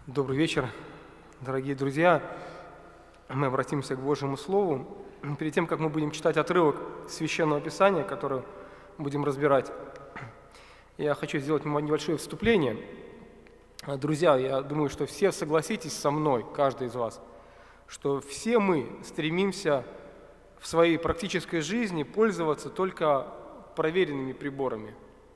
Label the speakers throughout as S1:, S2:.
S1: Добрый вечер, дорогие друзья. Мы обратимся к Божьему Слову. Перед тем, как мы будем читать отрывок Священного Писания, который будем разбирать, я хочу сделать небольшое вступление. Друзья, я думаю, что все согласитесь со мной, каждый из вас, что все мы стремимся в своей практической жизни пользоваться только проверенными приборами,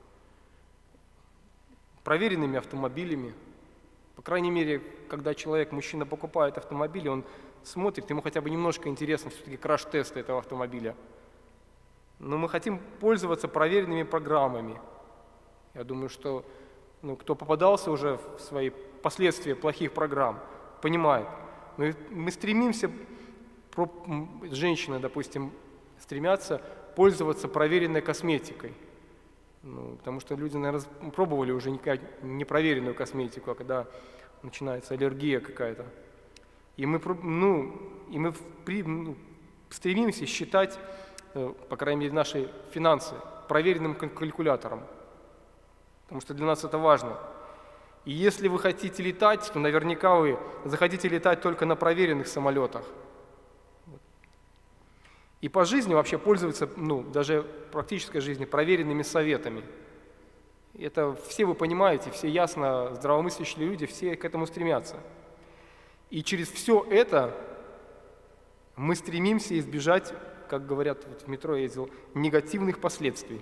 S1: проверенными автомобилями. По крайней мере, когда человек, мужчина, покупает автомобиль, он смотрит, ему хотя бы немножко интересно все-таки краш-тесты этого автомобиля. Но мы хотим пользоваться проверенными программами. Я думаю, что кто попадался уже в свои последствия плохих программ, понимает. Мы стремимся, женщины, допустим, стремятся пользоваться проверенной косметикой. Потому что люди, наверное, пробовали уже непроверенную косметику, а когда начинается аллергия какая-то. И мы стремимся считать, по крайней мере, наши финансы проверенным калькулятором. Потому что для нас это важно. И если вы хотите летать, то наверняка вы захотите летать только на проверенных самолетах. И по жизни вообще пользоваться, даже в практической жизни, проверенными советами. Это все вы понимаете, все ясно, здравомыслящие люди, все к этому стремятся. И через все это мы стремимся избежать, как говорят, в метро я ездил, негативных последствий.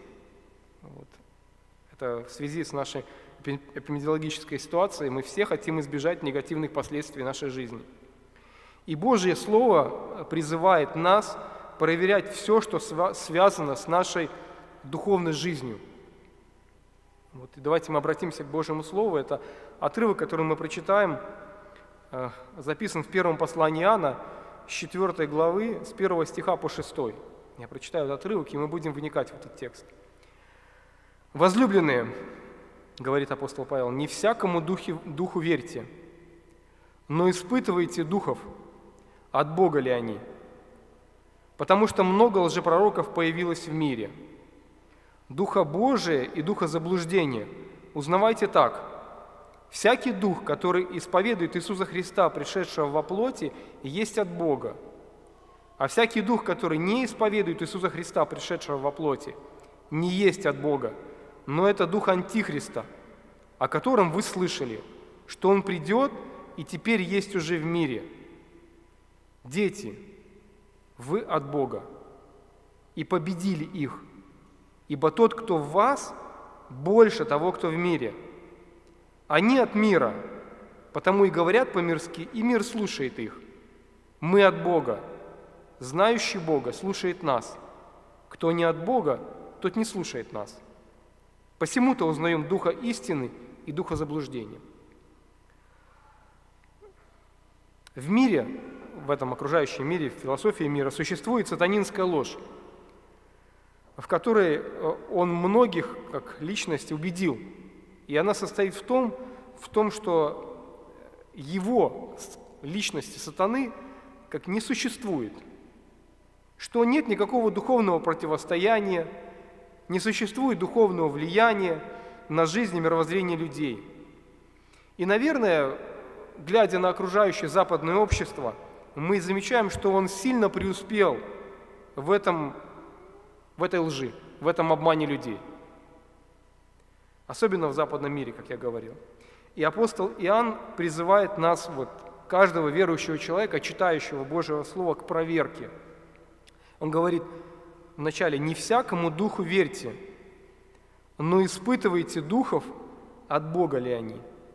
S1: Это в связи с нашей эпидемиологической ситуацией мы все хотим избежать негативных последствий нашей жизни. И Божье Слово призывает нас проверять все, что связано с нашей духовной жизнью. И давайте мы обратимся к Божьему Слову. Это отрывок, который мы прочитаем, записан в первом послании Иоанна, с 4 главы, с 1 стиха по 6. Я прочитаю этот отрывок, и мы будем вникать в этот текст. «Возлюбленные, — говорит апостол Павел, — не всякому духу верьте, но испытывайте духов, от Бога ли они. Потому что много лжепророков появилось в мире. Духа Божия и духа заблуждения узнавайте так. Всякий дух, который исповедует Иисуса Христа, пришедшего во плоти, есть от Бога. А всякий дух, который не исповедует Иисуса Христа, пришедшего во плоти, не есть от Бога, но это дух Антихриста, о котором вы слышали, что он придет и теперь есть уже в мире. Дети, вы от Бога, и победили их, ибо тот, кто в вас, больше того, кто в мире. Они от мира, потому и говорят по-мирски, и мир слушает их. Мы от Бога, знающий Бога слушает нас. Кто не от Бога, тот не слушает нас. Посему-то узнаем духа истины и духа заблуждения». В мире, в этом окружающем мире, в философии мира, существует сатанинская ложь, в которой он многих, как личность, убедил. И она состоит в том, что его, личности сатаны, как не существует, что нет никакого духовного противостояния, не существует духовного влияния на жизнь и мировоззрение людей. И, наверное, глядя на окружающее западное общество, мы замечаем, что он сильно преуспел в этой лжи, в этом обмане людей. Особенно в западном мире, как я говорил. И апостол Иоанн призывает нас, каждого верующего человека, читающего Божьего Слова, к проверке. Он говорит вначале: «Не всякому духу верьте, но испытывайте духов, от Бога ли они».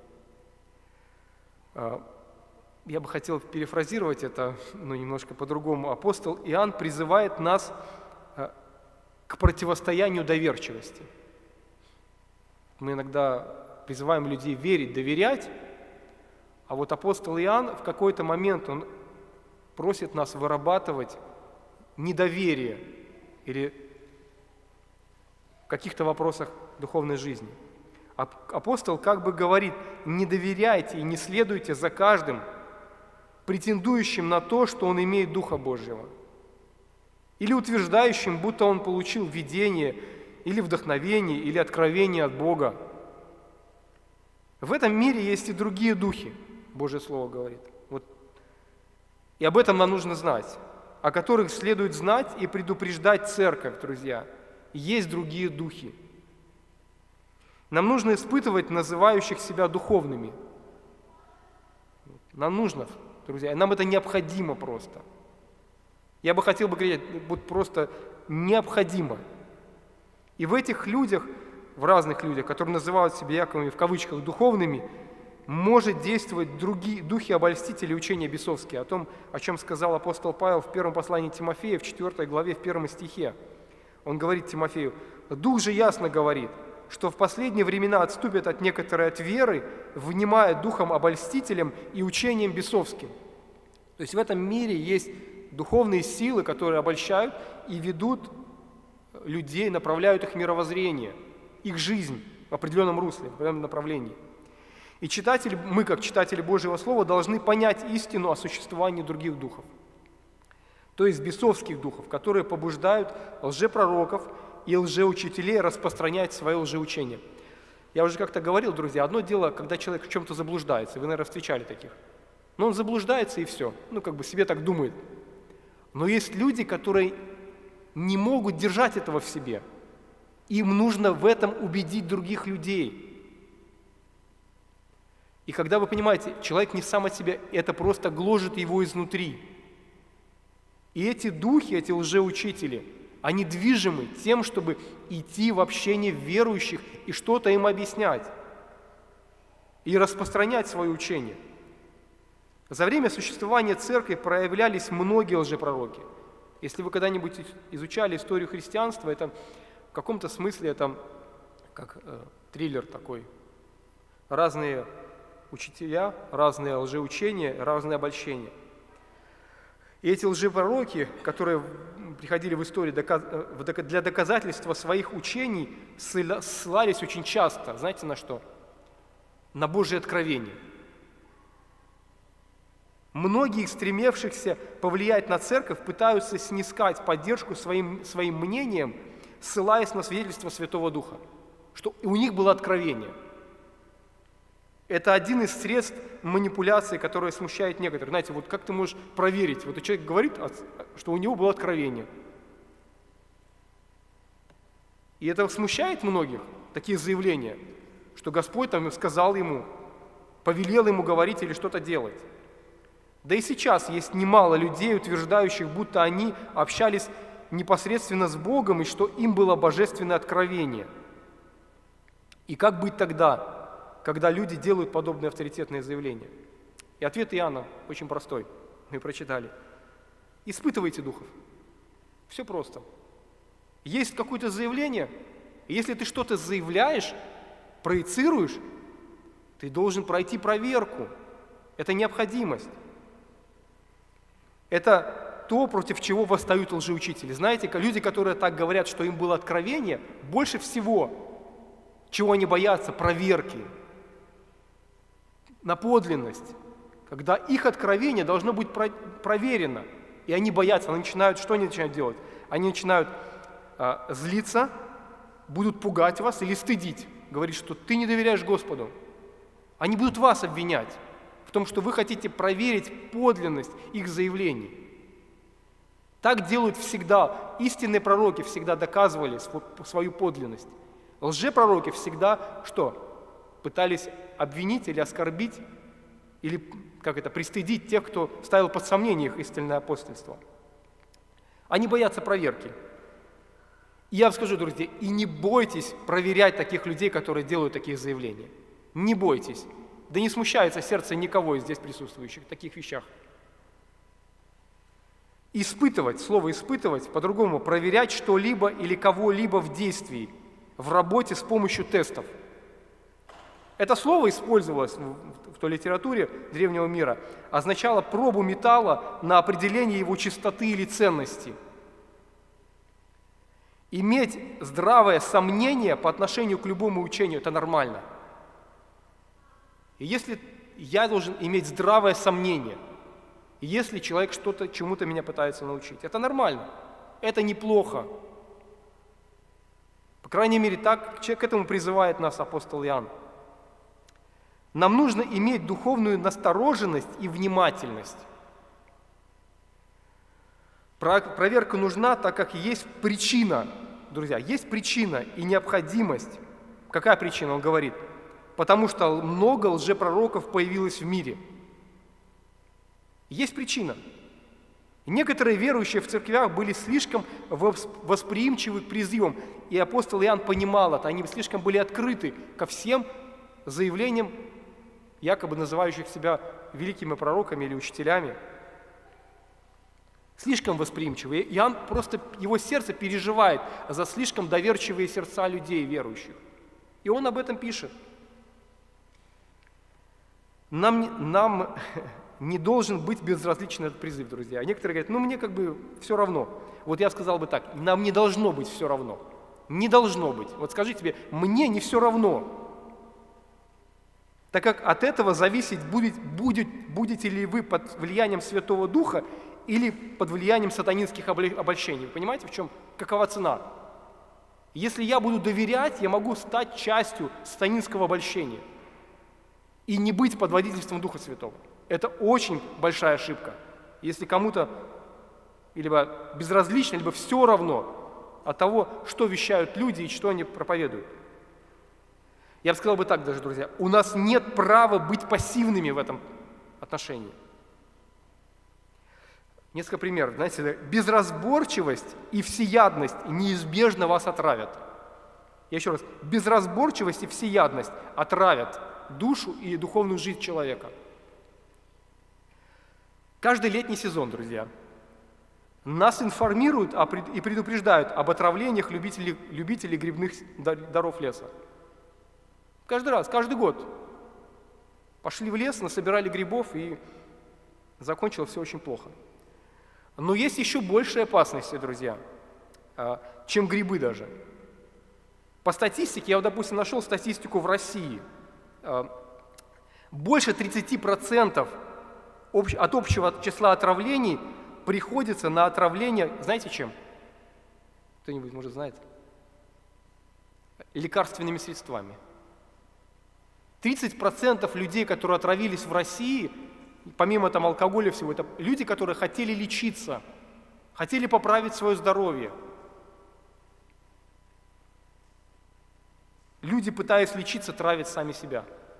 S1: Я бы хотел перефразировать это, немножко по-другому. Апостол Иоанн призывает нас к противостоянию доверчивости. Мы иногда призываем людей верить, доверять, а апостол Иоанн в какой-то момент он просит нас вырабатывать недоверие или в каких-то вопросах духовной жизни. Апостол как бы говорит: не доверяйте и не следуйте за каждым, претендующим на то, что он имеет Духа Божьего, или утверждающим, будто он получил видение или вдохновение, или откровение от Бога. В этом мире есть и другие духи. Божье Слово говорит. Вот. И об этом нам нужно знать, о которых следует знать и предупреждать церковь, друзья. Есть другие духи. Нам нужно испытывать называющих себя духовными. Нам нужно, друзья, нам это необходимо просто. Я бы хотел бы говорить, вот просто необходимо. И в этих людях, в разных людях, которые называют себя якобы в кавычках духовными, может действовать другие духи обольстители учения бесовские, о том, о чем сказал апостол Павел в первом послании Тимофея, в 4 главе, в 1 стихе. Он говорит Тимофею: «Дух же ясно говорит, что в последние времена отступят от некоторой от веры, внимая духом обольстителям и учением бесовским». То есть в этом мире есть духовные силы, которые обольщают и ведут людей, направляют их мировоззрение, их жизнь в определенном русле, в определенном направлении. И мы, как читатели Божьего Слова, должны понять истину о существовании других духов, то есть бесовских духов, которые побуждают лжепророков и лжеучителей распространять свое лжеучение. Я уже как-то говорил, друзья, одно дело, когда человек в чем-то заблуждается, вы, наверное, встречали таких. Но он заблуждается и все, себе так думает. Но есть люди, которые не могут держать этого в себе. Им нужно в этом убедить других людей. И когда вы понимаете, человек не сам от себя, это просто гложет его изнутри. И эти духи, эти лжеучители, они движимы тем, чтобы идти в общение верующих и что-то им объяснять. И распространять свое учение. За время существования церкви проявлялись многие лжепророки. Если вы когда-нибудь изучали историю христианства, это в каком-то смысле это как триллер такой. Разные учителя, разные лжеучения, разные обольщения. И эти лжепророки, которые приходили в историю для доказательства своих учений, ссылались очень часто, знаете, на что? На Божие откровение. Многие, стремевшихся повлиять на церковь, пытаются снискать поддержку своим мнением, ссылаясь на свидетельство Святого Духа, что у них было откровение. Это один из средств манипуляции, которое смущает некоторых. Знаете, вот как ты можешь проверить? Вот человек говорит, что у него было откровение. И это смущает многих, такие заявления, что Господь там сказал ему, повелел ему говорить или что-то делать. Да и сейчас есть немало людей, утверждающих, будто они общались непосредственно с Богом и что им было божественное откровение. И как быть тогда, когда люди делают подобные авторитетные заявления? И ответ Иоанна очень простой, мы прочитали. Испытывайте духов. Все просто. Есть какое-то заявление, и если ты что-то заявляешь, проецируешь, ты должен пройти проверку. Это необходимость. Это то, против чего восстают лжеучители. Знаете, люди, которые так говорят, что им было откровение, больше всего, чего они боятся, проверки на подлинность, когда их откровение должно быть проверено, и они боятся, что они начинают делать? Они начинают злиться, будут пугать вас или стыдить, говорить, что ты не доверяешь Господу. Они будут вас обвинять в том, что вы хотите проверить подлинность их заявлений. Так делают всегда. Истинные пророки всегда доказывали свою подлинность. Лжепророки всегда что? Пытались обвинить или оскорбить, или пристыдить тех, кто ставил под сомнение их истинное апостольство. Они боятся проверки. И я вам скажу, друзья, и не бойтесь проверять таких людей, которые делают такие заявления. Не бойтесь. Да не смущается сердце никого из здесь присутствующих в таких вещах. Испытывать, слово «испытывать», по-другому, проверять что-либо или кого-либо в действии, в работе с помощью тестов. Это слово использовалось в той литературе древнего мира, означало пробу металла на определение его чистоты или ценности. Иметь здравое сомнение по отношению к любому учению – это нормально. И если я должен иметь здравое сомнение, если человек чему-то меня пытается научить, это нормально, это неплохо. По крайней мере, так к этому призывает нас апостол Иоанн. Нам нужно иметь духовную настороженность и внимательность. Проверка нужна, так как есть причина, друзья, есть причина и необходимость. Какая причина? Он говорит, потому что много лжепророков появилось в мире. Есть причина. Некоторые верующие в церквях были слишком восприимчивы к призывам, и апостол Иоанн понимал это, они слишком были открыты ко всем заявлениям, якобы называющих себя великими пророками или учителями. Слишком восприимчивы. Иоанн просто, его сердце переживает за слишком доверчивые сердца людей, верующих. И он об этом пишет. Нам не должен быть безразличен этот призыв, друзья. Некоторые говорят, мне как бы все равно. Вот я сказал бы так, нам не должно быть все равно. Не должно быть. Вот скажи себе, мне не все равно. Так как от этого зависит, будете ли вы под влиянием Святого Духа или под влиянием сатанинских обольщений. Вы понимаете, какова цена? Если я буду доверять, я могу стать частью сатанинского обольщения и не быть под водительством Духа Святого. Это очень большая ошибка. Если кому-то либо безразлично, либо все равно от того, что вещают люди и что они проповедуют. Я бы сказал так даже, друзья, у нас нет права быть пассивными в этом отношении. Несколько примеров. Знаете, безразборчивость и всеядность неизбежно вас отравят. Я еще раз. Безразборчивость и всеядность отравят душу и духовную жизнь человека. Каждый летний сезон, друзья, нас информируют и предупреждают об отравлениях любителей грибных даров леса. Каждый раз, каждый год. Пошли в лес, насобирали грибов, и закончилось все очень плохо. Но есть еще большие опасности, друзья, чем грибы даже. По статистике, я, допустим, нашел статистику в России. Больше 30% от общего числа отравлений приходится на отравление, знаете чем? Кто-нибудь, может, знает? Лекарственными средствами. 30% людей, которые отравились в России, помимо там алкоголя всего, это люди, которые хотели лечиться, хотели поправить свое здоровье. Люди, пытаясь лечиться, травят сами себя.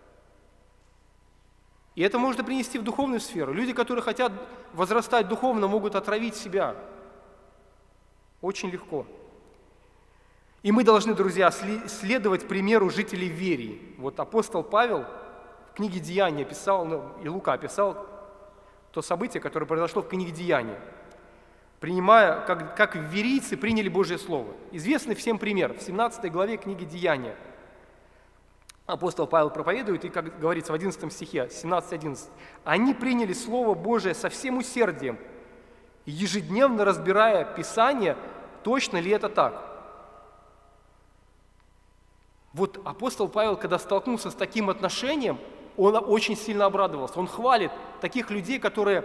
S1: И это можно принести в духовную сферу. Люди, которые хотят возрастать духовно, могут отравить себя. Очень легко. И мы должны, друзья, следовать примеру жителей Верии. Вот апостол Павел в книге «Деяния» писал, и Лука описал то событие, которое произошло в книге «Деяния», принимая, как верийцы приняли Божье Слово. Известный всем пример в 17 главе книги «Деяния». Апостол Павел проповедует, и, как говорится в 11 стихе, 17:11, «Они приняли Слово Божие со всем усердием, ежедневно разбирая Писание, точно ли это так». Вот апостол Павел, когда столкнулся с таким отношением, он очень сильно обрадовался. Он хвалит таких людей, которые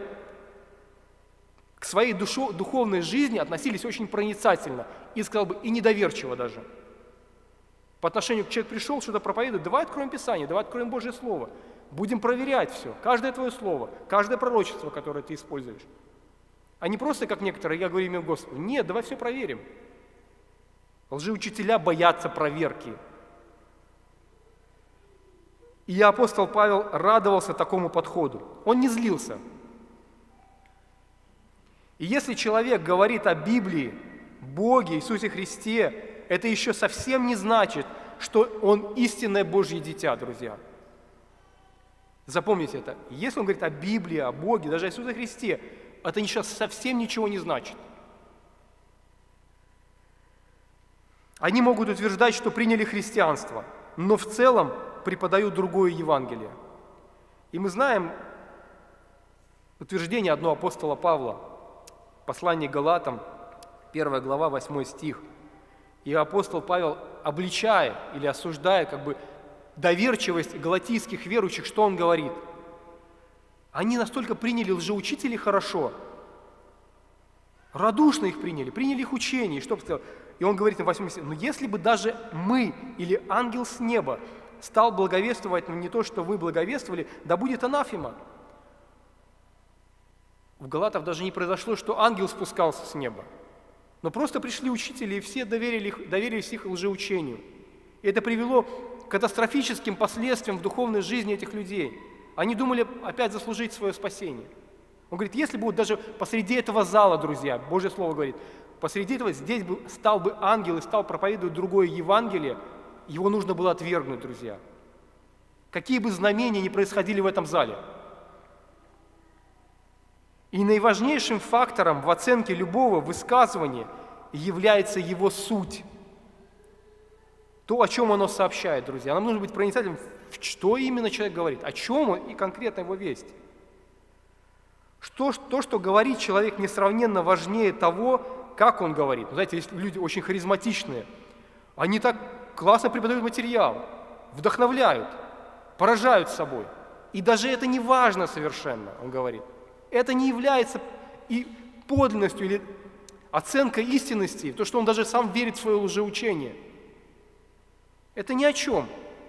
S1: к своей духовной жизни относились очень проницательно и, сказал бы, и недоверчиво даже. По отношению к человеку пришел, что-то проповедует, давай откроем Писание, давай откроем Божье Слово. Будем проверять все, каждое твое слово, каждое пророчество, которое ты используешь. А не просто, как некоторые, я говорю имя Господу. Нет, давай все проверим. Лжеучителя боятся проверки. И апостол Павел радовался такому подходу. Он не злился. И если человек говорит о Библии, Боге, Иисусе Христе, это еще совсем не значит, что он истинное Божье дитя, друзья. Запомните это. Если он говорит о Библии, о Боге, даже о Иисусе Христе, это сейчас совсем ничего не значит. Они могут утверждать, что приняли христианство, но в целом преподают другое Евангелие. И мы знаем утверждение одного апостола Павла, послание к Галатам, 1 глава, 8 стих. И апостол Павел, обличая или осуждая доверчивость галатийских верующих, что он говорит? Они настолько приняли лжеучителей хорошо, радушно их приняли их учение. И он говорит в 8 стихе, но если бы даже мы или ангел с неба стал благовествовать не то, что вы благовествовали, да будет анафема. В Галатах даже не произошло, что ангел спускался с неба. Но просто пришли учители, и все доверились их лжеучению. И это привело к катастрофическим последствиям в духовной жизни этих людей. Они думали опять заслужить свое спасение. Он говорит, если бы вот даже посреди этого зала, друзья, Божье Слово говорит, посреди этого здесь бы стал бы ангел и стал проповедовать другое Евангелие, его нужно было отвергнуть, друзья. Какие бы знамения ни происходили в этом зале. И наиважнейшим фактором в оценке любого высказывания является его суть. То, о чем оно сообщает, друзья. Нам нужно быть проницательным, что именно человек говорит, о чем он и конкретно его весть. То, что говорит человек, несравненно важнее того, как он говорит. Знаете, есть люди очень харизматичные. Они так классно преподают материал, вдохновляют, поражают собой. И даже это не важно совершенно, он говорит. Это не является и подлинностью или оценкой истинности, то, что он даже сам верит в свое лжеучение. Это ни о чем.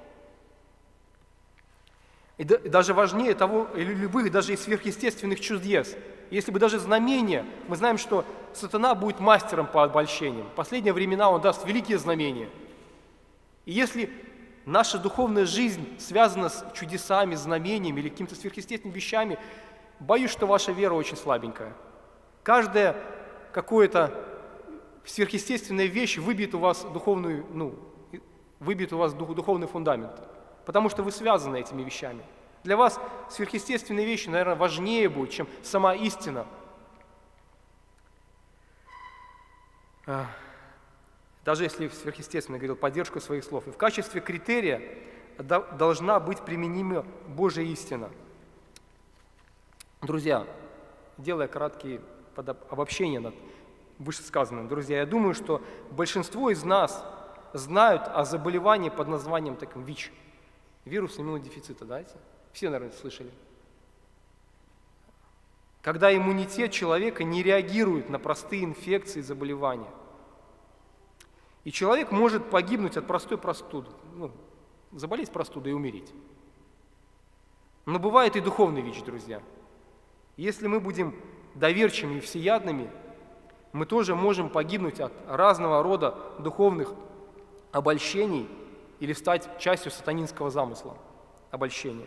S1: И даже важнее того, или любых, даже и сверхъестественных чудес. Если бы даже знамения, мы знаем, что сатана будет мастером по обольщениям. В последние времена он даст великие знамения. И если наша духовная жизнь связана с чудесами, знамениями или какими-то сверхъестественными вещами, боюсь, что ваша вера очень слабенькая. Каждая какая-то сверхъестественная вещь выбьет у вас духовный фундамент, потому что вы связаны этими вещами. Для вас сверхъестественные вещи, наверное, важнее будут, чем сама истина. Даже если сверхъестественно говорил поддержку своих слов. И в качестве критерия должна быть применима Божья истина. Друзья, делая краткие обобщения над вышесказанным, друзья, я думаю, что большинство из нас знают о заболевании под названием таким ВИЧ, вирус иммунодефицита, да? Все, наверное, слышали. Когда иммунитет человека не реагирует на простые инфекции и заболевания. И человек может погибнуть от простой простуды, заболеть простудой и умереть. Но бывает и духовный ВИЧ, друзья. Если мы будем доверчивыми и всеядными, мы тоже можем погибнуть от разного рода духовных обольщений или стать частью сатанинского замысла обольщения.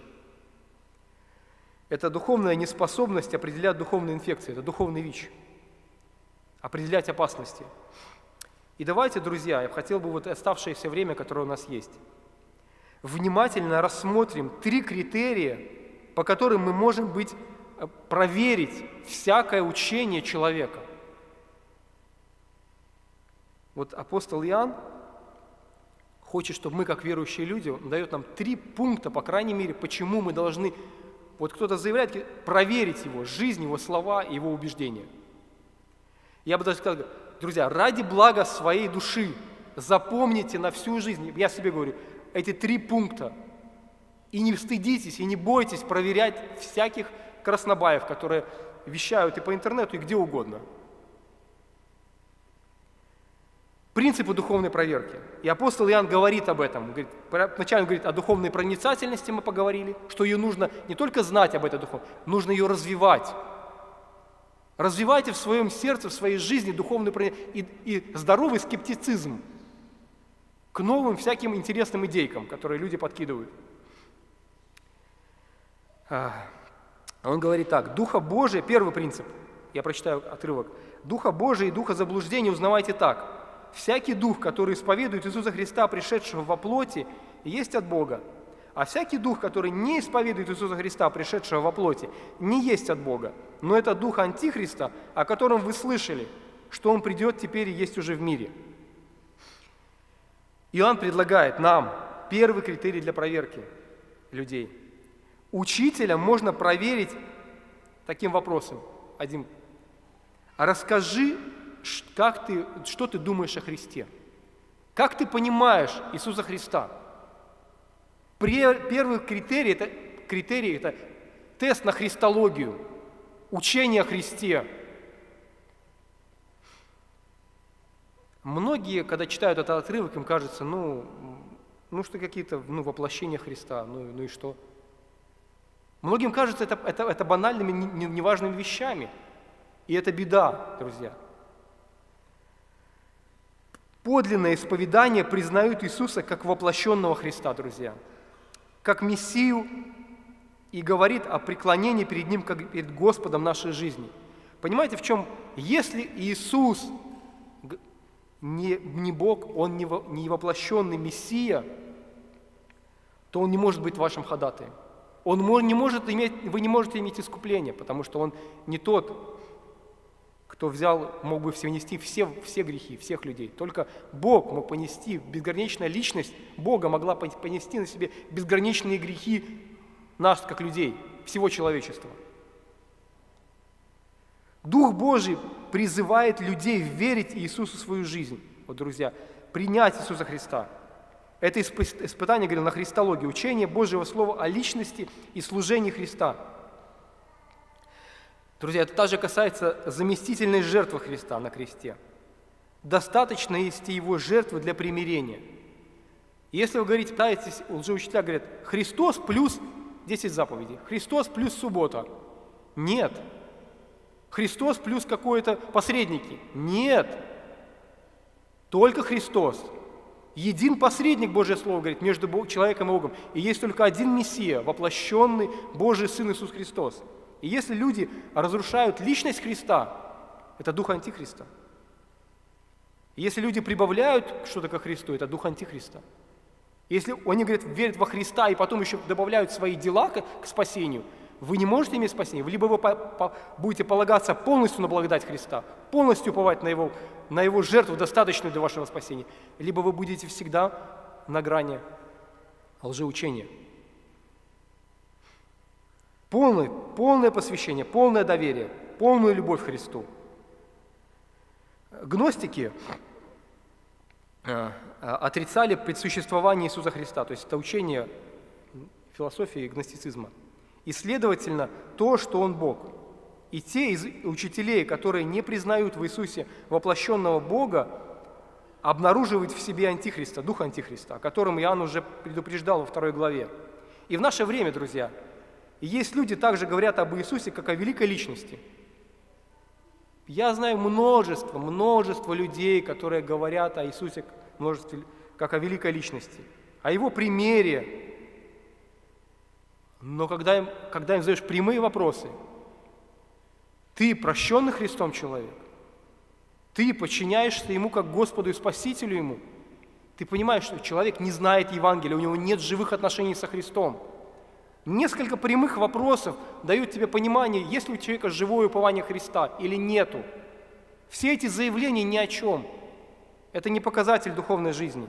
S1: Это духовная неспособность определять духовные инфекции, это духовный ВИЧ, определять опасности. И давайте, друзья, я хотел бы оставшееся время, которое у нас есть, внимательно рассмотрим 3 критерия, по которым мы можем проверить всякое учение человека. Апостол Иоанн хочет, чтобы мы, как верующие люди, он дает нам 3 пункта, по крайней мере, почему мы должны, кто-то заявляет, проверить его жизнь, его слова и его убеждения. Я бы даже сказал, друзья, ради блага своей души запомните на всю жизнь, я себе говорю, эти 3 пункта. И не стыдитесь, и не бойтесь проверять всяких краснобаев, которые вещают и по интернету, и где угодно. Принципы духовной проверки. И апостол Иоанн говорит об этом. Вначале он говорит о духовной проницательности, мы поговорили, что ее нужно не только знать об этой духовной, нужно ее развивать. Развивайте в своем сердце, в своей жизни духовный и здоровый скептицизм к новым всяким интересным идейкам, которые люди подкидывают. Он говорит так, Духа Божия, первый принцип, я прочитаю отрывок, Духа Божия и Духа заблуждения узнавайте так. Всякий дух, который исповедует Иисуса Христа, пришедшего во плоти, есть от Бога, а всякий дух, который не исповедует Иисуса Христа, пришедшего во плоти, не есть от Бога, но это дух Антихриста, о котором вы слышали, что он придет теперь и есть уже в мире. Иоанн предлагает нам первый критерий для проверки людей. Учителя можно проверить таким вопросом. А расскажи, что ты думаешь о Христе? Как ты понимаешь Иисуса Христа? Первый критерий – это тест на христологию, учение о Христе. Многие, когда читают этот отрывок, им кажется, Ну, что какие-то воплощения Христа, ну и что? Многим кажется это банальными, неважными вещами. И это беда, друзья. Подлинное исповедание признают Иисуса как воплощенного Христа, друзья, как Мессию, и говорит о преклонении перед Ним, как перед Господом нашей жизни. Понимаете, в чем? Если Иисус не Бог, Он не воплощенный Мессия, то Он не может быть вашим ходатаем. Вы не можете иметь искупление, потому что Он не тот, кто мог бы внести все грехи всех людей. Только Бог мог понести, безграничная личность Бога могла понести на себе безграничные грехи нас, как людей, всего человечества. Дух Божий призывает людей верить Иисусу в свою жизнь. Вот, друзья, принять Иисуса Христа. Это испытание, говорил, на христологии, учение Божьего Слова о личности и служении Христа. Друзья, это также касается заместительной жертвы Христа на кресте. Достаточно есть Его жертвы для примирения. Если вы говорите, пытаетесь, лжеучителя говорят, Христос плюс 10 заповедей, Христос плюс суббота. Нет. Христос плюс какой-то посредники. Нет. Только Христос. Един посредник, Божье Слово говорит, между человеком и Богом. И есть только один Мессия, воплощенный Божий Сын Иисус Христос. И если люди разрушают личность Христа, это дух Антихриста. И если люди прибавляют что-то ко Христу, это дух Антихриста. Если они, говорят, верят во Христа и потом еще добавляют свои дела к спасению, вы не можете иметь спасение. Либо вы будете полагаться полностью на благодать Христа, полностью уповать на Его жертву, достаточную для вашего спасения, либо вы будете всегда на грани лжеучения. Полное посвящение, полное доверие, полную любовь к Христу. Гностики отрицали предсуществование Иисуса Христа, то есть это учение философии гностицизма. И, следовательно, то, что Он Бог. И те из учителей, которые не признают в Иисусе воплощенного Бога, обнаруживают в себе Антихриста, дух Антихриста, о котором Иоанн уже предупреждал во 2 главе. И в наше время, друзья, есть люди, также говорят об Иисусе, как о великой личности. Я знаю множество людей, которые говорят о Иисусе как о великой личности, о Его примере. Но когда им задаешь прямые вопросы, ты прощенный Христом человек, ты подчиняешься Ему как Господу и Спасителю Ему, ты понимаешь, что человек не знает Евангелия, у него нет живых отношений со Христом. Несколько прямых вопросов дают тебе понимание, есть ли у человека живое упование Христа или нету. Все эти заявления ни о чем. Это не показатель духовной жизни.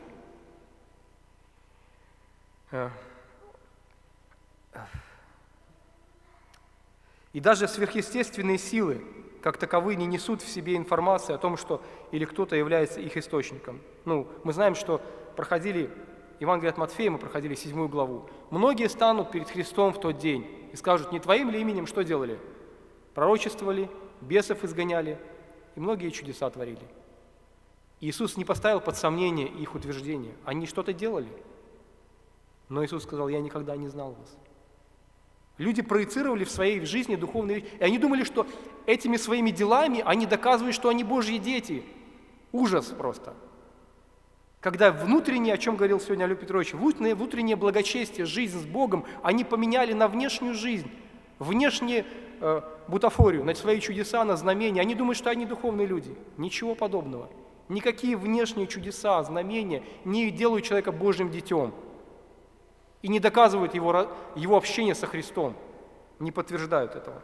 S1: И даже сверхъестественные силы, как таковые, не несут в себе информации о том, что или кто-то является их источником. Мы знаем, что проходили Евангелие от Матфея, мы проходили 7 главу. Многие станут перед Христом в тот день и скажут, не твоим ли именем что делали? Пророчествовали, бесов изгоняли и многие чудеса творили. Иисус не поставил под сомнение их утверждение. Они что-то делали. Но Иисус сказал, я никогда не знал вас. Люди проецировали в своей жизни духовные вещи. И они думали, что этими своими делами они доказывают, что они Божьи дети. Ужас просто. Когда внутреннее, о чем говорил сегодня Олег Петрович, внутреннее благочестие, жизнь с Богом, они поменяли на внешнюю жизнь, внешнюю бутафорию, на свои чудеса, на знамения. Они думают, что они духовные люди. Ничего подобного. Никакие внешние чудеса, знамения не делают человека Божьим детем и не доказывают его общение со Христом, не подтверждают этого.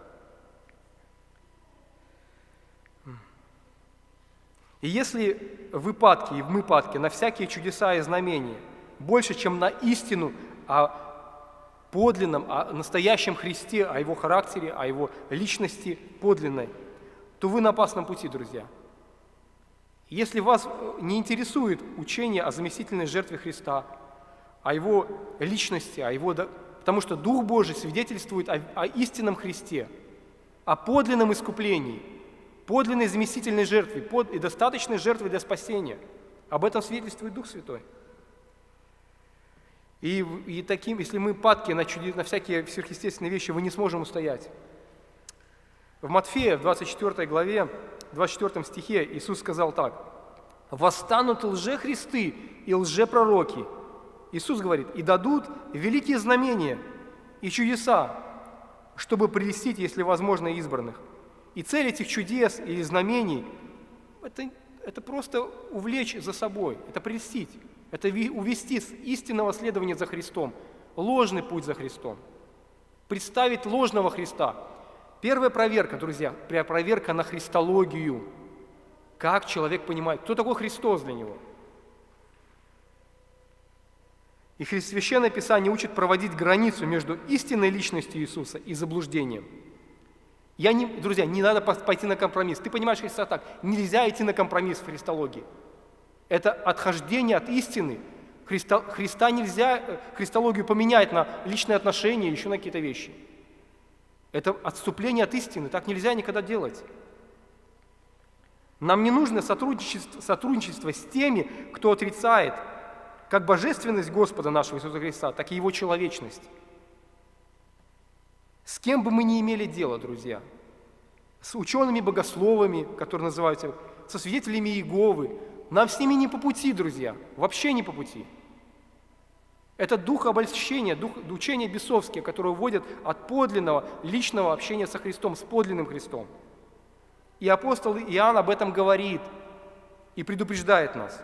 S1: И если вы падки, и мы падки на всякие чудеса и знамения больше, чем на истину о подлинном, о настоящем Христе, о Его характере, о Его личности подлинной, то вы на опасном пути, друзья. Если вас не интересует учение о заместительной жертве Христа, о Его личности, потому что Дух Божий свидетельствует о истинном Христе, о подлинном искуплении, подлинной заместительной жертве и достаточной жертве для спасения. Об этом свидетельствует Дух Святой. И таким, если мы падки на всякие сверхъестественные вещи, вы не сможем устоять. В Матфея, в 24 главе, 24 стихе Иисус сказал так: «Восстанут лжехристы и лжепророки». Иисус говорит: «И дадут великие знамения и чудеса, чтобы прельстить, если возможно, избранных». И цель этих чудес или знамений – это просто увлечь за собой, это прельстить, это увести с истинного следования за Христом, ложный путь за Христом, представить ложного Христа. Первая проверка, друзья, проверка на христологию. Как человек понимает, кто такой Христос для него. И Священное Писание учит проводить границу между истинной личностью Иисуса и заблуждением. Друзья, не надо пойти на компромисс. Ты понимаешь Христа так. Нельзя идти на компромисс в христологии. Это отхождение от истины. Христа нельзя, христологию поменять на личные отношения, еще на какие-то вещи. Это отступление от истины. Так нельзя никогда делать. Нам не нужно сотрудничество с теми, кто отрицает как божественность Господа нашего Иисуса Христа, так и Его человечность. С кем бы мы ни имели дело, друзья, с учеными-богословами, которые называются, со свидетелями Иеговы, нам с ними не по пути, друзья, вообще не по пути. Это дух обольщения, дух учения бесовские, которые уводят от подлинного личного общения со Христом, с подлинным Христом. И апостол Иоанн об этом говорит и предупреждает нас.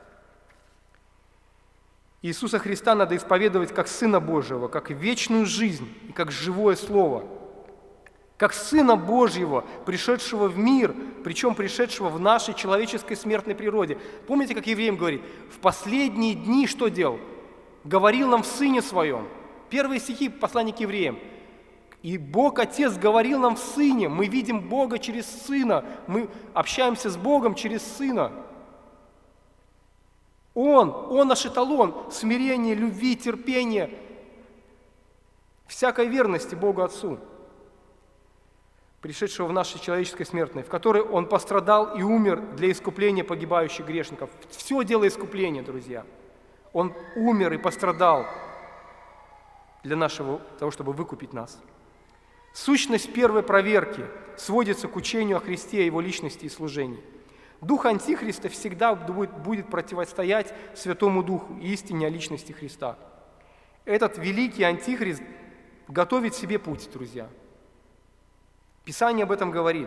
S1: Иисуса Христа надо исповедовать как Сына Божьего, как вечную жизнь и как живое Слово, как Сына Божьего, пришедшего в мир, причем пришедшего в нашей человеческой смертной природе. Помните, как евреям говорит? В последние дни что делал? Говорил нам в Сыне Своем. Первые стихи послания к евреям. И Бог Отец говорил нам в Сыне. Мы видим Бога через Сына. Мы общаемся с Богом через Сына. Он наш эталон смирения, любви, терпения, всякой верности Богу Отцу, пришедшего в нашей человеческой смертной, в которой Он пострадал и умер для искупления погибающих грешников. Все дело искупления, друзья. Он умер и пострадал для того, чтобы выкупить нас. Сущность первой проверки сводится к учению о Христе, о Его личности и служении. Дух Антихриста всегда будет противостоять Святому Духу и истине о личности Христа. Этот великий Антихрист готовит себе путь, друзья. Писание об этом говорит.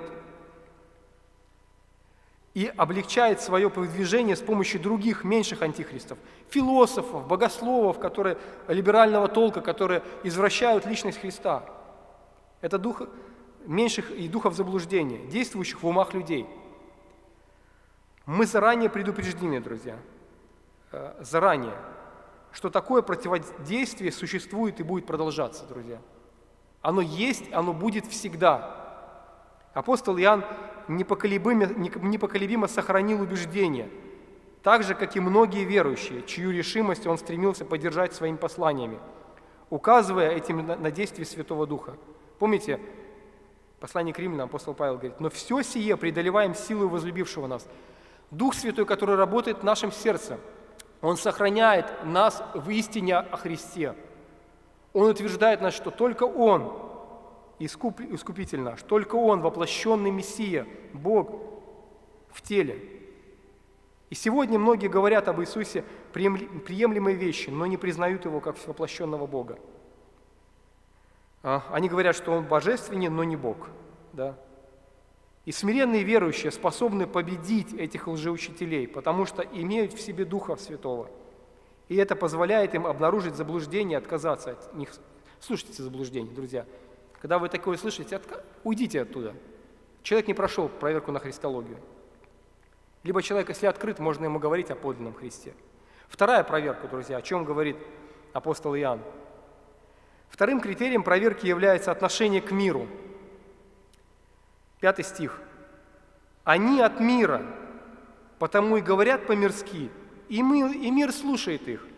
S1: И облегчает свое продвижение с помощью других, меньших антихристов, философов, богословов, либерального толка, которые извращают личность Христа. Это дух меньших и духов заблуждения, действующих в умах людей. Мы заранее предупреждены, друзья, заранее, что такое противодействие существует и будет продолжаться, друзья. Оно есть, оно будет всегда. Апостол Иоанн непоколебимо сохранил убеждение, так же, как и многие верующие, чью решимость он стремился поддержать своими посланиями, указывая этим на действие Святого Духа. Помните, послание к Римлянам апостол Павел говорит: «Но все сие преодолеваем силой возлюбившего нас». Дух Святой, который работает в нашем сердце, Он сохраняет нас в истине о Христе. Он утверждает нас, что только Он искупитель наш, только Он воплощенный Мессия, Бог в теле. И сегодня многие говорят об Иисусе приемлемые вещи, но не признают Его как воплощенного Бога. Они говорят, что Он божественен, но не Бог. Да? И смиренные верующие способны победить этих лжеучителей, потому что имеют в себе Духа Святого. И это позволяет им обнаружить заблуждение, отказаться от них. Слушайте заблуждение, друзья. Когда вы такое слышите, уйдите оттуда. Человек не прошел проверку на христологию. Либо человек, если открыт, можно ему говорить о подлинном Христе. Вторая проверка, друзья, о чем говорит апостол Иоанн. Вторым критерием проверки является отношение к миру. 5 стих. «Они от мира, потому и говорят по-мирски, и мир слушает их».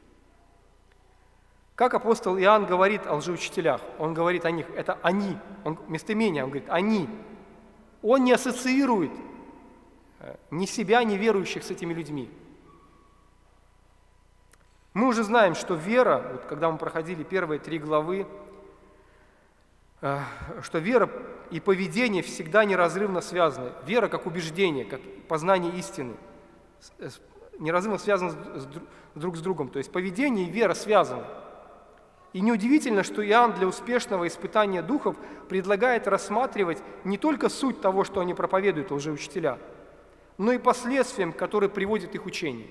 S1: Как апостол Иоанн говорит о лжеучителях? Он говорит о них, это «они». Местоимение, он говорит «они». Он не ассоциирует ни себя, ни верующих с этими людьми. Мы уже знаем, что вера, вот когда мы проходили первые 3 главы, что вера и поведение всегда неразрывно связаны. Вера как убеждение, как познание истины, неразрывно связаны друг с другом. То есть поведение и вера связаны. И неудивительно, что Иоанн для успешного испытания духов предлагает рассматривать не только суть того, что они проповедуют, лжеучителя, но и последствиям, которые приводят их учение.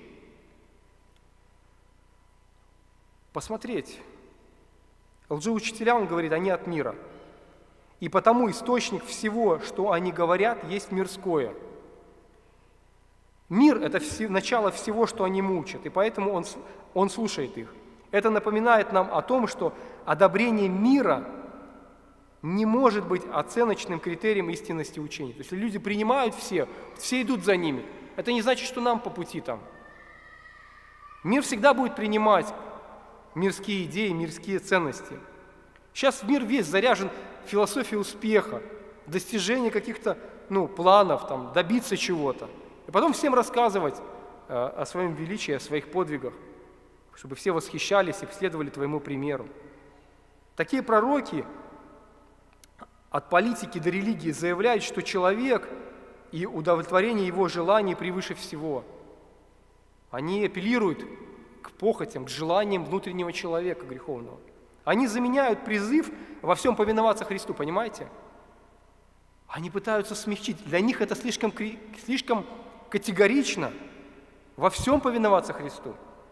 S1: Посмотреть. Лжеучителя, он говорит, они от мира. И потому источник всего, что они говорят, есть мирское. Мир – это начало всего, что они мучат, и поэтому он слушает их. Это напоминает нам о том, что одобрение мира не может быть оценочным критерием истинности учения. То есть если люди принимают все идут за ними, это не значит, что нам по пути там. Мир всегда будет принимать мирские идеи, мирские ценности. Сейчас мир весь заряжен философией успеха, достижения каких-то планов, добиться чего-то. И потом всем рассказывать о своем величии, о своих подвигах, чтобы все восхищались и следовали твоему примеру. Такие пророки от политики до религии заявляют, что человек и удовлетворение его желаний превыше всего. Они апеллируют к похотям, к желаниям внутреннего человека греховного. Они заменяют призыв во всем повиноваться Христу, понимаете? Они пытаются смягчить. Для них это слишком категорично во всем повиноваться Христу.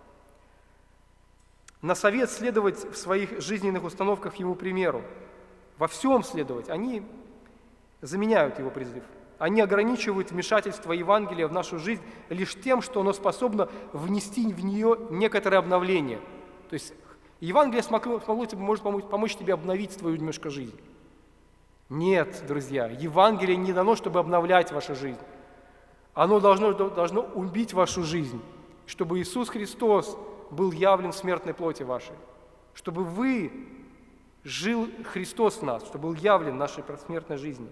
S1: На совет следовать в своих жизненных установках Его примеру, во всем следовать, они заменяют Его призыв. Они ограничивают вмешательство Евангелия в нашу жизнь лишь тем, что оно способно внести в нее некоторое обновление. То есть Евангелие может помочь тебе обновить твою немножко жизнь. Нет, друзья, Евангелие не дано, чтобы обновлять вашу жизнь. Оно должно убить вашу жизнь, чтобы Иисус Христос был явлен в смертной плоти вашей, чтобы жил Христос в нас, чтобы был явлен в нашей смертной жизни.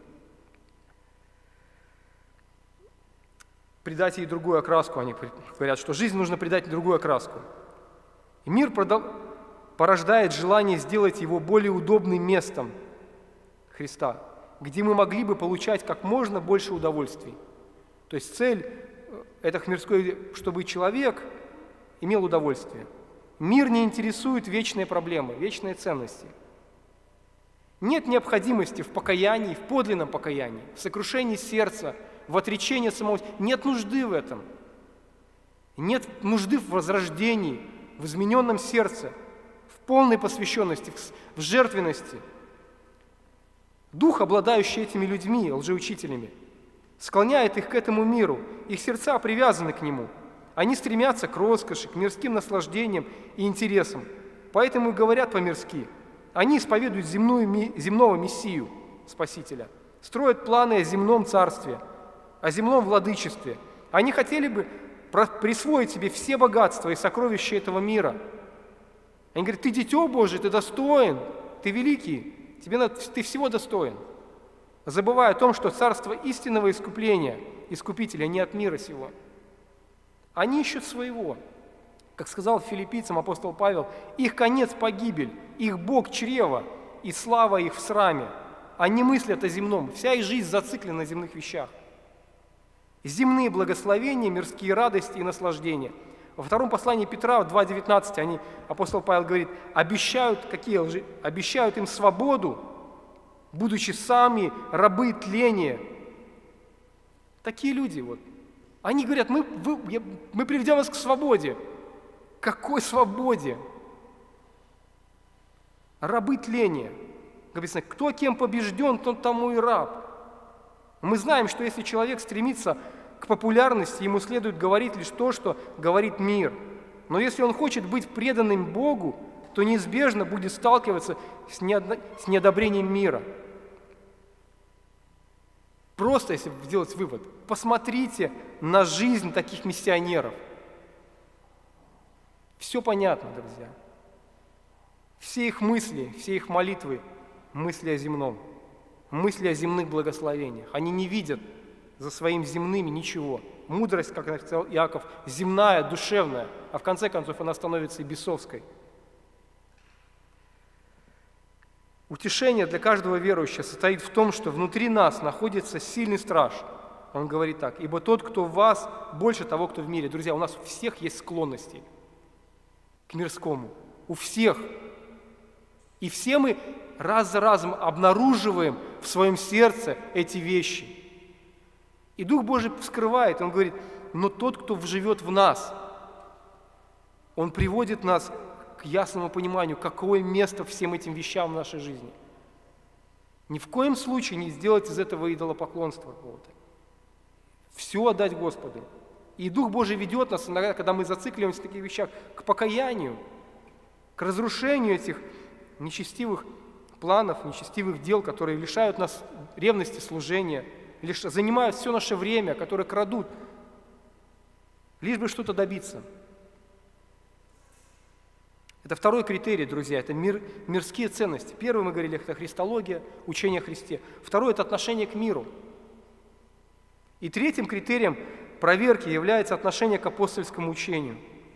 S1: Придать ей другую окраску, они говорят, что жизнь нужно придать другую окраску. И мир порождает желание сделать его более удобным местом Христа, где мы могли бы получать как можно больше удовольствий. То есть цель этих мирской, чтобы человек имел удовольствие. Мир не интересует вечные проблемы, вечные ценности. Нет необходимости в покаянии, в подлинном покаянии, в сокрушении сердца, в отречении самого. Нет нужды в этом. Нет нужды в возрождении, в измененном сердце, в полной посвященности, в жертвенности. Дух, обладающий этими людьми, лжеучителями, склоняет их к этому миру, их сердца привязаны к нему. Они стремятся к роскоши, к мирским наслаждениям и интересам, поэтому и говорят по-мирски. Они исповедуют земного Мессию, Спасителя, строят планы о земном царстве, о земном владычестве. Они хотели бы присвоить себе все богатства и сокровища этого мира. Они говорят, ты дитё Божие, ты достоин, ты великий, ты всего достоин. Забывая о том, что царство истинного искупления, искупителя не от мира сего. Они ищут своего. Как сказал филиппийцам апостол Павел, их конец – погибель, их Бог – чрево, и слава их в сраме. Они мыслят о земном, вся их жизнь зациклена на земных вещах. Земные благословения, мирские радости и наслаждения. Во втором послании Петра, 2:19, апостол Павел говорит, обещают им свободу, будучи сами рабы тления. Такие люди Они говорят, мы приведем вас к свободе. Какой свободе? Рабы тления. Написано, кто кем побежден, тот тому и раб. Мы знаем, что если человек стремится к популярности, ему следует говорить лишь то, что говорит мир. Но если он хочет быть преданным Богу, то неизбежно будет сталкиваться с неодобрением мира. Просто, если сделать вывод, посмотрите на жизнь таких миссионеров. Все понятно, друзья. Все их мысли, все их молитвы, мысли о земном, мысли о земных благословениях. Они не видят за своим земными ничего. Мудрость, как сказал Иаков, земная, душевная, а в конце концов она становится и бесовской. Утешение для каждого верующего состоит в том, что внутри нас находится сильный страж. Он говорит так: «Ибо тот, кто в вас, больше того, кто в мире». Друзья, у нас у всех есть склонности к мирскому. У всех. И все мы раз за разом обнаруживаем в своем сердце эти вещи. И Дух Божий вскрывает, Он говорит: но тот, кто живет в нас, Он приводит нас к ясному пониманию, какое место всем этим вещам в нашей жизни. Ни в коем случае не сделать из этого идолопоклонства какого-то. Все отдать Господу. И Дух Божий ведет нас иногда, когда мы зацикливаемся в таких вещах, к покаянию, к разрушению этих нечестивых планов, нечестивых дел, которые лишают нас ревности служения, занимают все наше время, которые крадут, лишь бы что-то добиться. Это второй критерий, друзья, это мирские ценности. Первый, мы говорили, это христология, учение о Христе. Второй – это отношение к миру. И третьим критерием проверки является отношение к апостольскому учению.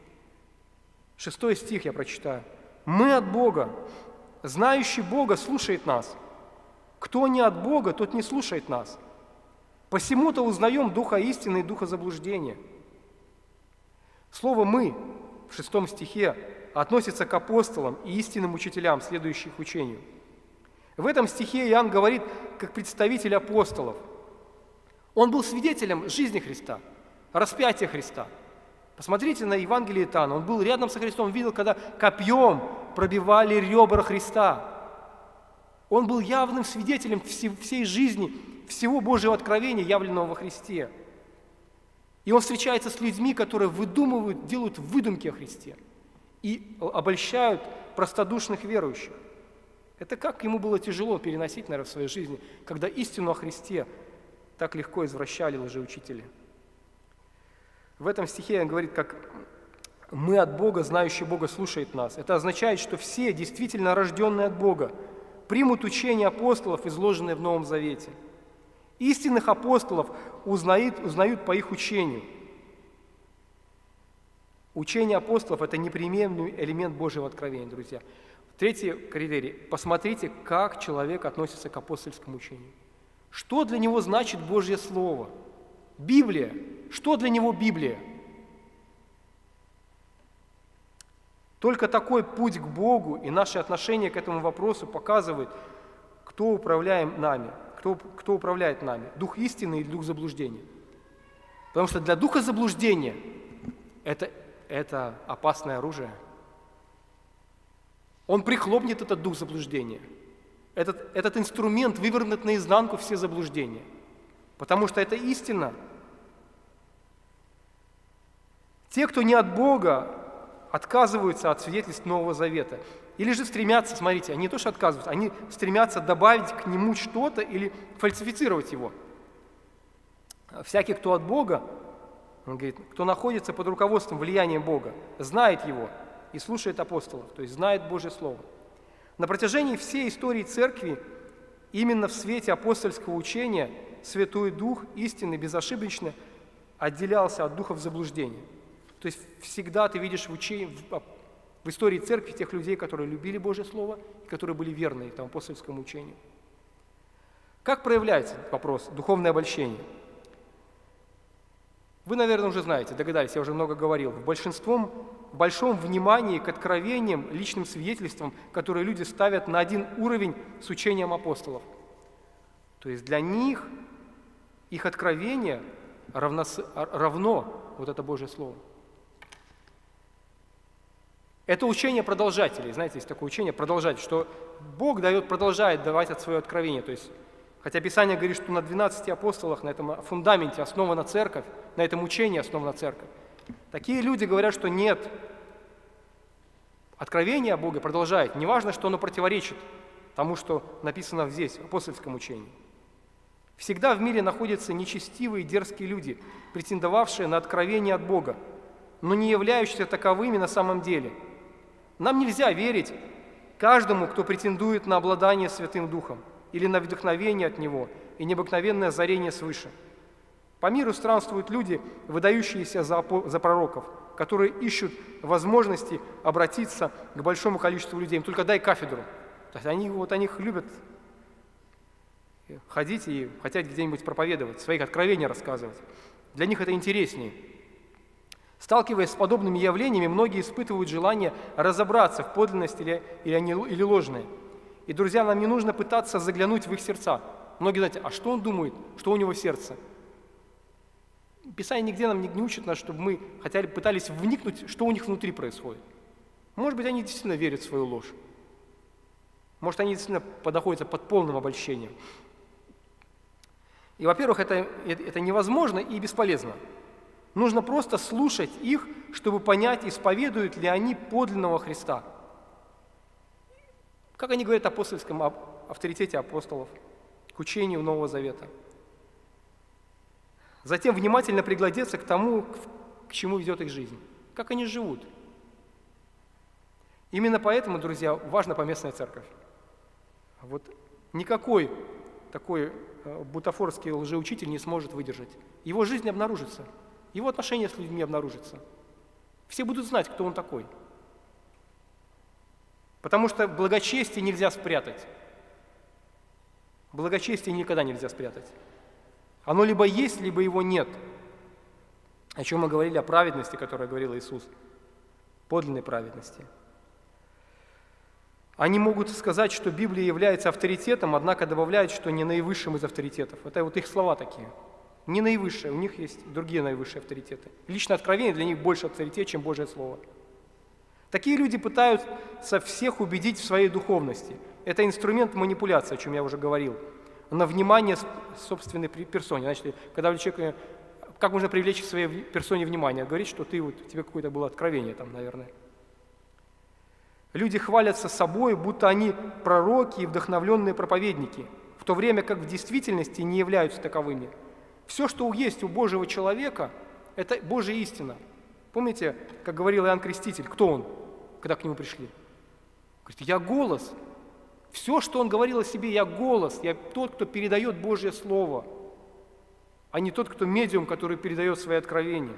S1: 6 стих я прочитаю. «Мы от Бога, знающий Бога слушает нас. Кто не от Бога, тот не слушает нас. Посему-то узнаем духа истины и духа заблуждения». Слово «мы» в 6 стихе относится к апостолам и истинным учителям, следующим их учению. В этом стихе Иоанн говорит как представитель апостолов. Он был свидетелем жизни Христа, распятия Христа. Посмотрите на Евангелие Иоанна. Он был рядом со Христом, видел, когда копьем пробивали ребра Христа. Он был явным свидетелем всей жизни, всего Божьего откровения, явленного во Христе. И он встречается с людьми, которые выдумывают, делают выдумки о Христе и обольщают простодушных верующих. Это как ему было тяжело переносить, наверное, в своей жизни, когда истину о Христе так легко извращали лжеучители. В этом стихе он говорит, как «мы от Бога, знающий Бога слушает нас». Это означает, что все, действительно рожденные от Бога, примут учение апостолов, изложенное в Новом Завете. Истинных апостолов узнают по их учению. Учение апостолов – это непременный элемент Божьего откровения, друзья. Третий критерий – посмотрите, как человек относится к апостольскому учению. Что для него значит Божье Слово? Библия. Что для него Библия? Только такой путь к Богу и наше отношение к этому вопросу показывает, кто управляет нами, дух истины или дух заблуждения. Потому что для духа заблуждения это опасное оружие. Он прихлопнет этот дух заблуждения. Этот инструмент вывернет наизнанку все заблуждения. Потому что это истина. Те, кто не от Бога, отказываются от свидетельств Нового Завета. Или же стремятся, смотрите, они не то что отказываются, они стремятся добавить к нему что-то или фальсифицировать его. Всякий, кто от Бога, он говорит, кто находится под руководством, влиянием Бога, знает его и слушает апостолов, то есть знает Божье Слово. На протяжении всей истории Церкви именно в свете апостольского учения Святой Дух истинный, безошибочно отделялся от духов заблуждения. То есть всегда ты видишь в истории Церкви тех людей, которые любили Божье Слово и которые были верны этому апостольскому учению. Как проявляется вопрос духовное обольщение? Вы, наверное, уже знаете, догадались, я уже много говорил. В большом внимании к откровениям, личным свидетельствам, которые люди ставят на один уровень с учением апостолов. То есть для них их откровение равно вот это Божье Слово. Это учение продолжателей. Знаете, есть такое учение продолжателей, что Бог продолжает давать от своего откровения. То есть, хотя Писание говорит, что на 12 апостолах, на этом фундаменте основана церковь, на этом учении основана церковь. Такие люди говорят, что нет. Откровение о Боге продолжает. Неважно, что оно противоречит тому, что написано здесь, в апостольском учении. Всегда в мире находятся нечестивые и дерзкие люди, претендовавшие на откровение от Бога, но не являющиеся таковыми на самом деле. Нам нельзя верить каждому, кто претендует на обладание Святым Духом или на вдохновение от Него и необыкновенное озарение свыше. По миру странствуют люди, выдающиеся за пророков, которые ищут возможности обратиться к большому количеству людей. Им только дай кафедру. То есть они любят ходить и хотят где-нибудь проповедовать, своих откровений рассказывать. Для них это интереснее. Сталкиваясь с подобными явлениями, многие испытывают желание разобраться в подлинности или ложное. И, друзья, нам не нужно пытаться заглянуть в их сердца. Многие, знаете, а что он думает, что у него в сердце? Писание нигде нам не учит нас, чтобы мы пытались вникнуть, что у них внутри происходит. Может быть, они действительно верят в свою ложь. Может, они действительно находятся под полным обольщением. И, во-первых, это невозможно и бесполезно. Нужно просто слушать их, чтобы понять, исповедуют ли они подлинного Христа. Как они говорят о апостольском авторитете апостолов, к учению Нового Завета. Затем внимательно приглядеться к тому, к чему ведет их жизнь, как они живут. Именно поэтому, друзья, важна поместная церковь. Вот никакой такой бутафорский лжеучитель не сможет выдержать. Его жизнь обнаружится, его отношения с людьми обнаружатся. Все будут знать, кто он такой. Потому что благочестие нельзя спрятать. Благочестие никогда нельзя спрятать. Оно либо есть, либо его нет. О чем мы говорили, о праведности, которую говорил Иисус. Подлинной праведности. Они могут сказать, что Библия является авторитетом, однако добавляют, что не наивысшим из авторитетов. Это вот их слова такие. Не наивысшее, у них есть другие наивысшие авторитеты. Личное откровение для них больше авторитет, чем Божье Слово. Такие люди пытаются всех убедить в своей духовности. Это инструмент манипуляции, о чем я уже говорил, на внимание собственной персоне. Значит, когда человек, как можно привлечь к своей персоне внимание? Говорить, что тебе какое-то было откровение там, наверное. Люди хвалятся собой, будто они пророки и вдохновленные проповедники, в то время как в действительности не являются таковыми. Все, что есть у Божьего человека, это Божья истина. Помните, как говорил Иоанн Креститель, кто он, когда к нему пришли? Говорит, я голос. Все, что он говорил о себе, я голос, я тот, кто передает Божье Слово, а не тот, кто медиум, который передает свои откровения.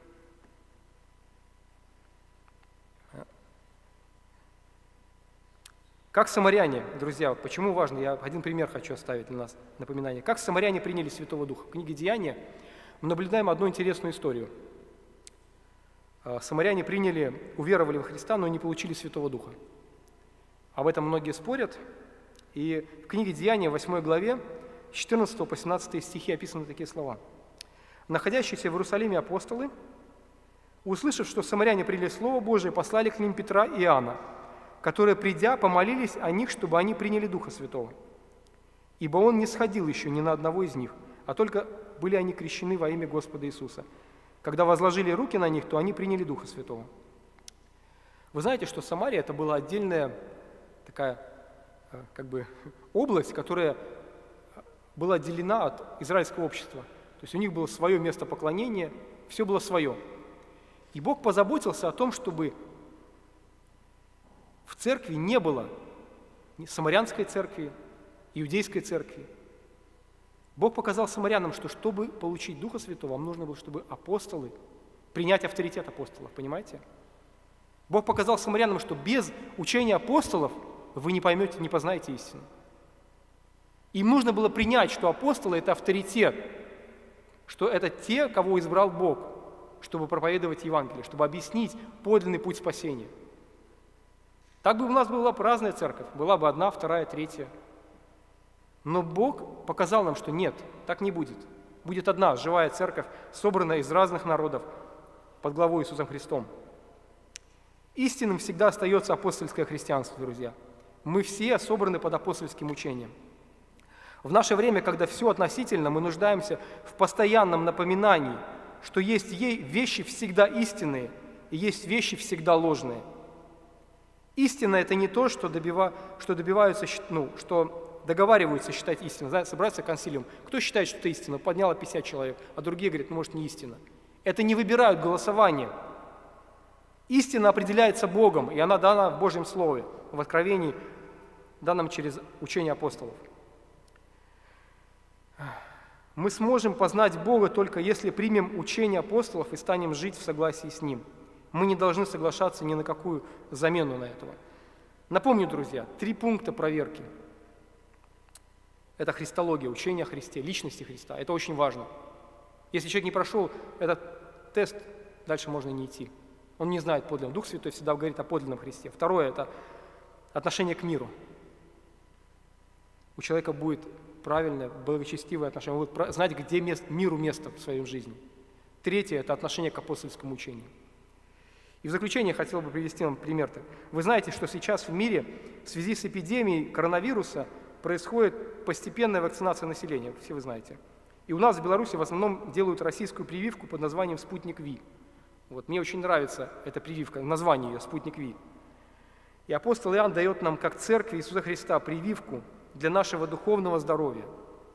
S1: Как самаряне, друзья, почему важно, я один пример хочу оставить для нас, напоминание. Как самаряне приняли Святого Духа? В книге «Деяния» мы наблюдаем одну интересную историю. Самаряне уверовали во Христа, но не получили Святого Духа. Об этом многие спорят. И в книге «Деяния», 8 главе, с 14 по 17 стихи описаны такие слова. «Находящиеся в Иерусалиме апостолы, услышав, что самаряне приняли Слово Божие, послали к ним Петра и Иоанна, которые, придя, помолились о них, чтобы они приняли Духа Святого. Ибо Он не сходил еще ни на одного из них, а только были они крещены во имя Господа Иисуса. Когда возложили руки на них, то они приняли Духа Святого». Вы знаете, что Самария – это была отдельная такая область, которая была отделена от израильского общества. То есть у них было свое место поклонения, все было свое. И Бог позаботился о том, чтобы в церкви не было ни самарянской церкви, иудейской церкви. Бог показал самарянам, что чтобы получить Духа Святого, вам нужно было, чтобы апостолы, принять авторитет апостолов, понимаете? Бог показал самарянам, что без учения апостолов вы не поймете, не познаете истину. Им нужно было принять, что апостолы – это авторитет, что это те, кого избрал Бог, чтобы проповедовать Евангелие, чтобы объяснить подлинный путь спасения. Так бы у нас была бы разная церковь, была бы одна, вторая, третья. Но Бог показал нам, что нет, так не будет. Будет одна живая церковь, собранная из разных народов под главой Иисусом Христом. Истинным всегда остается апостольское христианство, друзья. Мы все собраны под апостольским учением. В наше время, когда все относительно, мы нуждаемся в постоянном напоминании, что есть вещи всегда истинные и есть вещи всегда ложные. Истина – это не то, что договариваются считать истиной. Собраться консилиум. Кто считает, что это истина? Подняло 50 человек, а другие говорят, может, не истина. Это не выбирают голосованием. Истина определяется Богом, и она дана в Божьем Слове, в Откровении, данном через учение апостолов. Мы сможем познать Бога только если примем учение апостолов и станем жить в согласии с Ним. Мы не должны соглашаться ни на какую замену на этого. Напомню, друзья, 3 пункта проверки. Это христология, учение о Христе, личности Христа. Это очень важно. Если человек не прошел этот тест, дальше можно не идти. Он не знает подлинного. Дух Святой всегда говорит о подлинном Христе. Второе – это отношение к миру. У человека будет правильное, благочестивое отношение. Он будет знать, где миру место в своей жизни. Третье – это отношение к апостольскому учению. И в заключение хотел бы привести вам пример. Вы знаете, что сейчас в мире в связи с эпидемией коронавируса происходит постепенная вакцинация населения, все вы знаете. И у нас в Беларуси в основном делают российскую прививку под названием «Спутник Ви». Вот, мне очень нравится эта прививка, название ее «Спутник Ви». И апостол Иоанн дает нам, как Церкви Иисуса Христа, прививку для нашего духовного здоровья.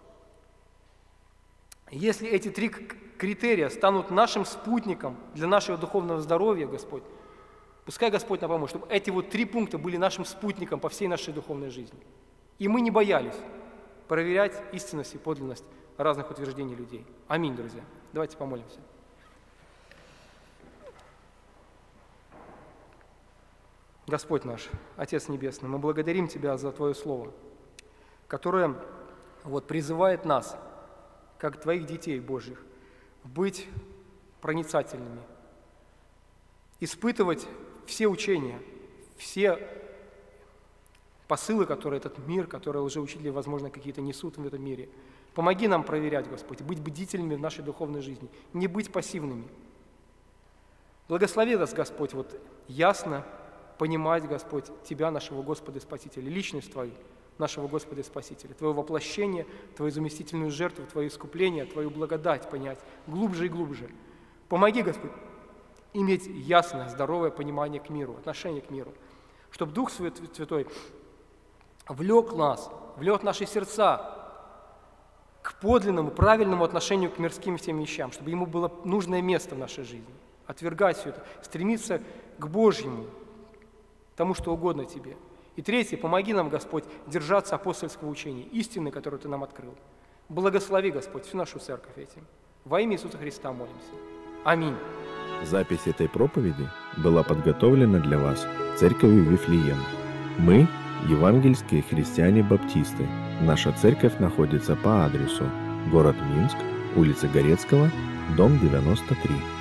S1: Если эти 3 критерия станут нашим спутником для нашего духовного здоровья, Господь, пускай Господь нам поможет, чтобы эти 3 пункта были нашим спутником по всей нашей духовной жизни. И мы не боялись проверять истинность и подлинность разных утверждений людей. Аминь, друзья. Давайте помолимся. Господь наш, Отец Небесный, мы благодарим Тебя за Твое Слово, которое призывает нас, как Твоих детей Божьих, быть проницательными, испытывать все учения, все посылы, которые этот мир, которые лжеучители, возможно, какие-то несут в этом мире. Помоги нам проверять, Господь, быть бдительными в нашей духовной жизни, не быть пассивными. Благослови нас, Господь, ясно понимать, Господь, Тебя, нашего Господа и Спасителя, личность Твою, нашего Господа и Спасителя, Твое воплощение, Твою заместительную жертву, Твое искупление, Твою благодать понять глубже и глубже. Помоги, Господь, иметь ясное, здоровое понимание к миру, отношение к миру, чтобы Дух Святой влек нас, влек наши сердца к подлинному, правильному отношению к мирским всем вещам, чтобы ему было нужное место в нашей жизни, отвергать все это, стремиться к Божьему, тому, что угодно Тебе. И третье, помоги нам, Господь, держаться апостольского учения, истины, которую Ты нам открыл. Благослови, Господь, всю нашу церковь этим. Во имя Иисуса Христа молимся. Аминь.
S2: Запись этой проповеди была подготовлена для вас Церковью Вифлеем. Мы – евангельские христиане-баптисты. Наша церковь находится по адресу: город Минск, улица Горецкого, дом 93.